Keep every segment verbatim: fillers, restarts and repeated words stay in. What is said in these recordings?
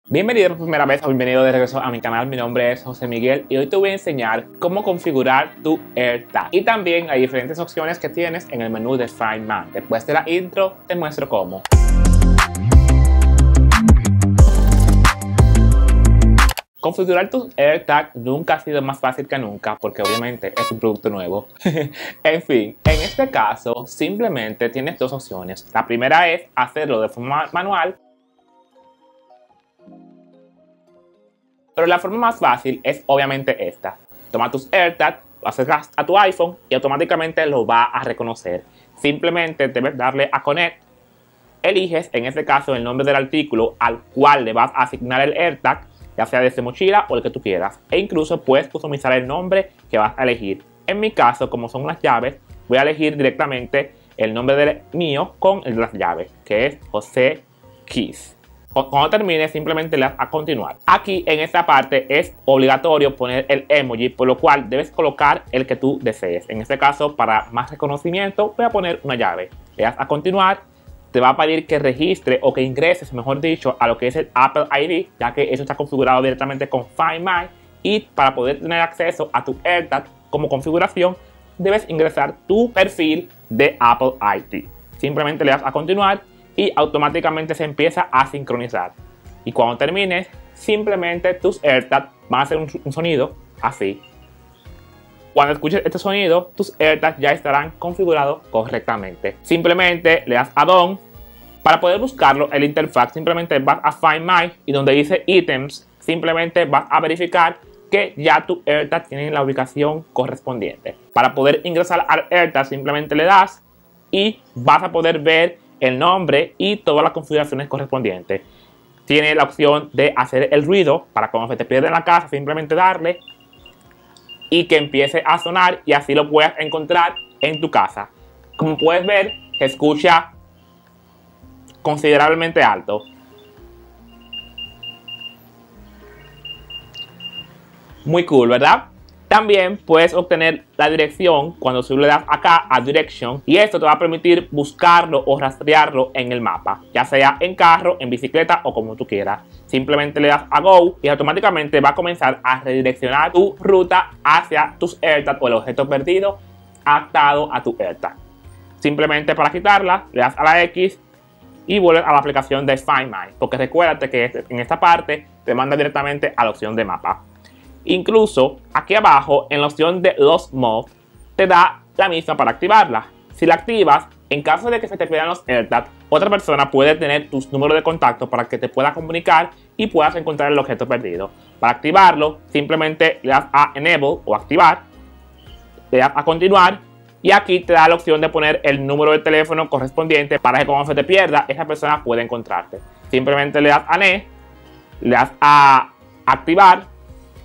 Bienvenido por primera vez o bienvenido de regreso a mi canal. Mi nombre es José Miguel y hoy te voy a enseñar cómo configurar tu AirTag y también hay diferentes opciones que tienes en el menú de Find My. Después de la intro te muestro cómo. Configurar tu AirTag nunca ha sido más fácil que nunca porque obviamente es un producto nuevo. En fin, en este caso simplemente tienes dos opciones. La primera es hacerlo de forma manual, pero la forma más fácil es obviamente esta. Toma tus AirTag, lo acercas a tu iPhone y automáticamente lo va a reconocer. Simplemente debes darle a Connect. Eliges en este caso el nombre del artículo al cual le vas a asignar el AirTag, ya sea desde mochila o el que tú quieras. E incluso puedes customizar el nombre que vas a elegir. En mi caso, como son unas llaves, voy a elegir directamente el nombre del mío con el de las llaves, que es José Keys. Cuando termine, simplemente le das a continuar. Aquí en esta parte es obligatorio poner el emoji, por lo cual debes colocar el que tú desees. En este caso, para más reconocimiento, voy a poner una llave. Le das a continuar. Te va a pedir que registre o que ingreses, mejor dicho, a lo que es el Apple I D, ya que eso está configurado directamente con Find My. Y para poder tener acceso a tu AirTag como configuración, debes ingresar tu perfil de Apple I D. Simplemente le das a continuar y automáticamente se empieza a sincronizar. Y cuando termines, simplemente tus AirTag van a hacer un, un sonido así. Cuando escuches este sonido, tus AirTags ya estarán configurados correctamente. Simplemente le das a Done. Para poder buscarlo, el interfaz, simplemente vas a Find My y donde dice Items, simplemente vas a verificar que ya tu AirTag tiene la ubicación correspondiente. Para poder ingresar al AirTag, simplemente le das y vas a poder ver el nombre y todas las configuraciones correspondientes. Tiene la opción de hacer el ruido para cuando se te pierde en la casa, simplemente darle y que empiece a sonar y así lo puedas encontrar en tu casa. Como puedes ver, se escucha considerablemente alto. Muy cool, ¿verdad? También puedes obtener la dirección cuando tú le das acá a Direction y esto te va a permitir buscarlo o rastrearlo en el mapa, ya sea en carro, en bicicleta o como tú quieras. Simplemente le das a Go y automáticamente va a comenzar a redireccionar tu ruta hacia tus AirTag o el objeto perdido atado a tu AirTag. Simplemente para quitarla, le das a la X y vuelves a la aplicación de Find My, porque recuérdate que en esta parte te manda directamente a la opción de mapa. Incluso aquí abajo en la opción de Lost Mode te da la misma para activarla. Si la activas, en caso de que se te pierdan los AirTags, otra persona puede tener tus números de contacto para que te pueda comunicar y puedas encontrar el objeto perdido. Para activarlo, simplemente le das a Enable o activar, le das a continuar y aquí te da la opción de poner el número de teléfono correspondiente para que cuando se te pierda, esa persona pueda encontrarte. Simplemente le das a Ne, le das a activar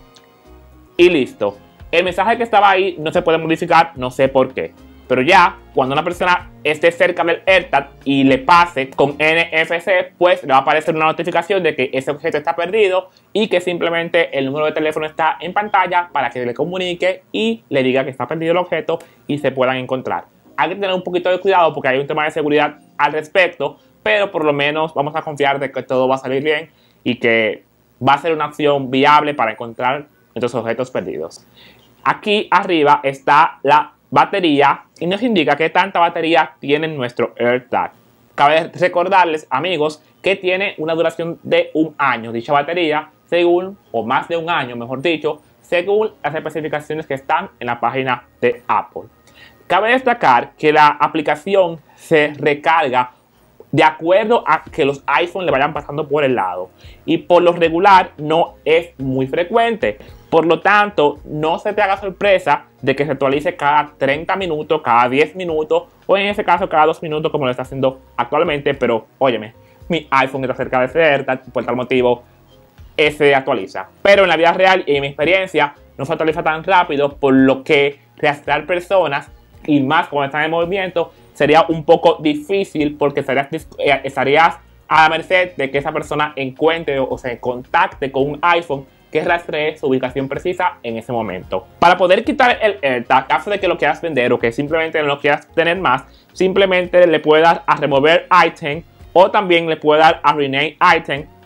y listo. El mensaje que estaba ahí no se puede modificar, no sé por qué. Pero ya, cuando una persona esté cerca del AirTag y le pase con N F C, pues le va a aparecer una notificación de que ese objeto está perdido y que simplemente el número de teléfono está en pantalla para que le comunique y le diga que está perdido el objeto y se puedan encontrar. Hay que tener un poquito de cuidado porque hay un tema de seguridad al respecto, pero por lo menos vamos a confiar de que todo va a salir bien y que va a ser una opción viable para encontrar nuestros objetos perdidos. Aquí arriba está la batería y nos indica qué tanta batería tiene nuestro AirTag. Cabe recordarles, amigos, que tiene una duración de un año dicha batería, según, o más de un año, mejor dicho, según las especificaciones que están en la página de Apple. Cabe destacar que la aplicación se recarga de acuerdo a que los iPhones le vayan pasando por el lado y por lo regular no es muy frecuente. Por lo tanto, no se te haga sorpresa de que se actualice cada treinta minutos, cada diez minutos o en ese caso cada dos minutos como lo está haciendo actualmente. Pero, óyeme, mi iPhone está cerca de ese AirTag, por tal motivo se actualiza. Pero en la vida real y en mi experiencia no se actualiza tan rápido, por lo que rastrear personas y más cuando están en movimiento sería un poco difícil porque estarías, estarías a la merced de que esa persona encuentre o se contacte con un iPhone que rastree su ubicación precisa en ese momento. Para poder quitar el AirTag, en caso de que lo quieras vender o que simplemente no lo quieras tener más, simplemente le puedes dar a remover item o también le puedes dar a rename item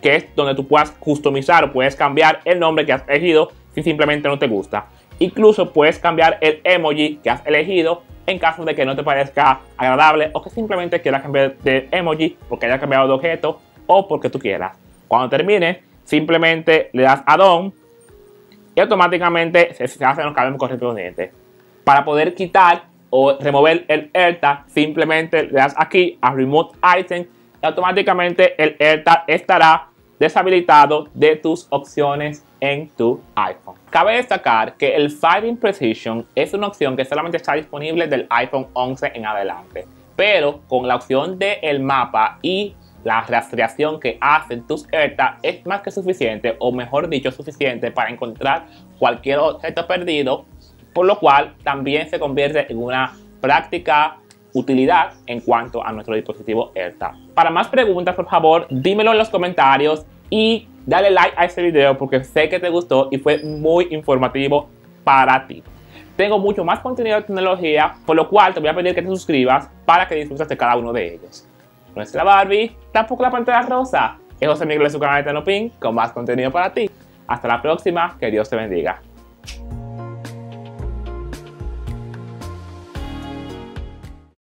que es donde tú puedas customizar o puedes cambiar el nombre que has elegido si simplemente no te gusta. Incluso puedes cambiar el emoji que has elegido en caso de que no te parezca agradable o que simplemente quieras cambiar de emoji porque haya cambiado de objeto o porque tú quieras. Cuando termine, simplemente le das a Done y automáticamente se, se hacen los cambios correspondientes. Para poder quitar o remover el AirTag, simplemente le das aquí a Remove Item y automáticamente el AirTag estará deshabilitado de tus opciones en tu iPhone. Cabe destacar que el Finding Precision es una opción que solamente está disponible del iPhone once en adelante, pero con la opción del mapa y la rastreación que hacen tus AirTag es más que suficiente, o mejor dicho, suficiente para encontrar cualquier objeto perdido, por lo cual también se convierte en una práctica utilidad en cuanto a nuestro dispositivo AirTag. Para más preguntas, por favor, dímelo en los comentarios y dale like a este video porque sé que te gustó y fue muy informativo para ti. Tengo mucho más contenido de tecnología, por lo cual te voy a pedir que te suscribas para que disfrutes de cada uno de ellos. No es la Barbie, tampoco la Pantera Rosa. Es José Miguel de su canal de Tecnopin con más contenido para ti. Hasta la próxima, que Dios te bendiga.